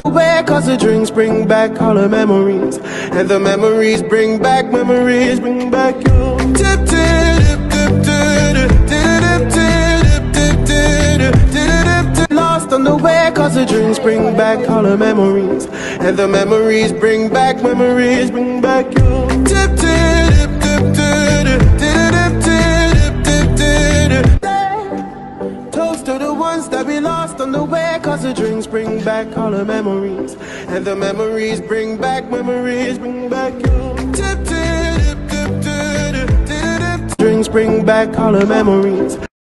Where cause the drinks bring back all the memories, and the memories bring back you. Tip, tip, tip, tip, tip, tip, tip, tip. Lost on the way cause the drinks bring back all the memories, and the memories bring back you. Tip, tip, tip, tip, tip, tip, tip. Toast to the ones that we lost on the way cause the drinks bring back all the memories, and the memories bring back you. Tip, tip, tip, tip, tip, tip. Drinks bring back all the memories.